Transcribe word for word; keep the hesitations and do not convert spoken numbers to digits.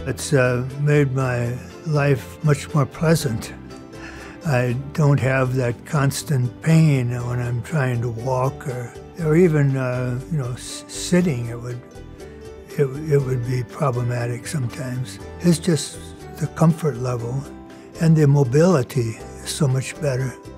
It's uh, made my life much more pleasant. I don't have that constant pain when I'm trying to walk or, or even, uh, you know, s sitting. It would, it, it would be problematic sometimes. It's just the comfort level, and the mobility is so much better.